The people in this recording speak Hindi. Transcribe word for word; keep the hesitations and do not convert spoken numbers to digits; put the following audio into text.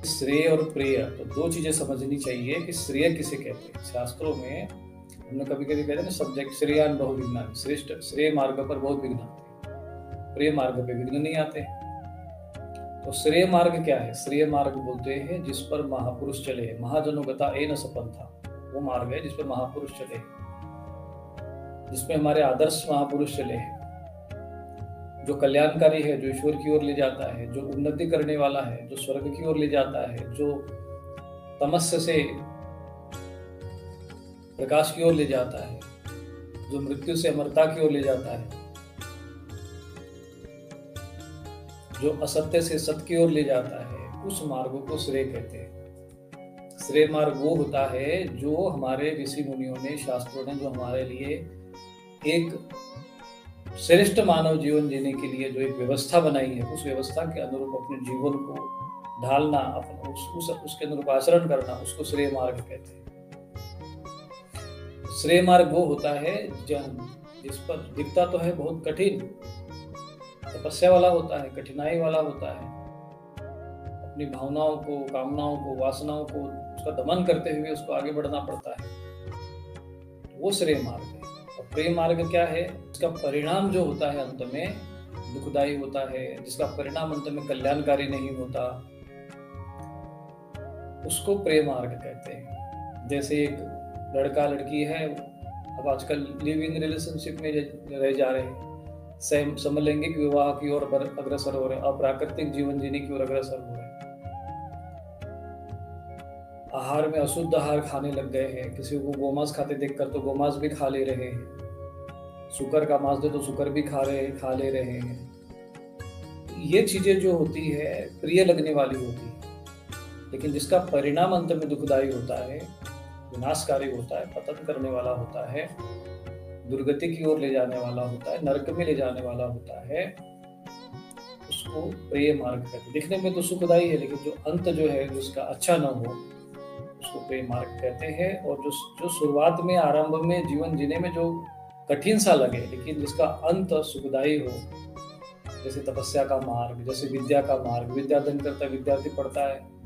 श्रेय और प्रेय तो दो चीजें समझनी चाहिए कि श्रेय किसे कहते हैं। शास्त्रों में हमने कभी कभी कहते हैं ना, सब्जेक्ट श्रेयान बहु विघ्नानि, श्रेष्ठ श्रेय मार्ग पर बहुत विघ्न आते हैं, प्रिय मार्ग पे विघ्न नहीं आते। तो श्रेय मार्ग क्या है? श्रेय मार्ग बोलते हैं जिस पर महापुरुष चले, महाजनों गता एन सपंथा, वो मार्ग है जिस पर महापुरुष चले, जिसमें हमारे आदर्श महापुरुष चले हैं, जो कल्याणकारी है, जो ईश्वर की ओर ले जाता है, जो उन्नति करने वाला है, जो स्वर्ग की ओर ले जाता है, जो तमस्य से प्रकाश की ओर ले जाता है, जो मृत्यु से अमरता की ओर ले जाता है, जो असत्य से सत्य की ओर ले जाता है, उस मार्ग को श्रेय कहते हैं। श्रेय मार्ग वो होता है जो हमारे ऋषि मुनियों ने, शास्त्रों ने जो हमारे लिए एक श्रेष्ठ मानव जीवन जीने के लिए जो एक व्यवस्था बनाई है, उस व्यवस्था के अनुरूप अपने जीवन को ढालना, अपने उस, उस, उसके अनुरूप आचरण करना, उसको श्रेय मार्ग कहते हैं। श्रेय मार्ग वो होता है जिस पर दिखता तो है बहुत कठिन, तपस्या वाला होता है, कठिनाई वाला होता है, अपनी भावनाओं को, कामनाओं को, वासनाओं को उसका दमन करते हुए उसको आगे बढ़ना पड़ता है, वो श्रेय मार्ग है। और प्रेय मार्ग क्या है? इसका परिणाम जो होता है अंत में दुखदायी होता है, जिसका परिणाम अंत में कल्याणकारी नहीं होता, उसको प्रेय मार्ग कहते हैं। जैसे एक लड़का लड़की है, अब आजकल लिव इन रिलेशनशिप में रह जा रहे हैं, समलैंगिक विवाह की ओर अग्रसर हो रहे हैं, अप्राकृतिक जीवन जीने की ओर अग्रसर हो रहे हैं, आहार में अशुद्ध आहार खाने लग गए हैं, किसी को गोमांस खाते देखकर तो गोमांस भी खा ले रहे हैं, शुकर का मांस दे तो शुकर भी खा रहे खा ले रहे हैं। ये चीजें जो होती है प्रिय लगने वाली होती है, लेकिन जिसका परिणाम अंत में दुखदायी होता है, विनाशकारी होता है, पतन करने वाला होता है, दुर्गति की ओर ले जाने वाला होता है, नरक में ले जाने वाला होता है, उसको प्रिय मार्ग कहते हैं। दिखने में तो सुखदायी है, लेकिन जो अंत जो है जिसका अच्छा न हो, उसको प्रिय मार्ग कहते हैं। और जो जो शुरुआत में, आरंभ में जीवन जीने में जो कठिन सा लगे, लेकिन जिसका अंत सुखदायी हो, जैसे तपस्या का मार्ग, जैसे विद्या का मार्ग, विद्या अध्ययन करता है, विद्यार्थी पढ़ता है,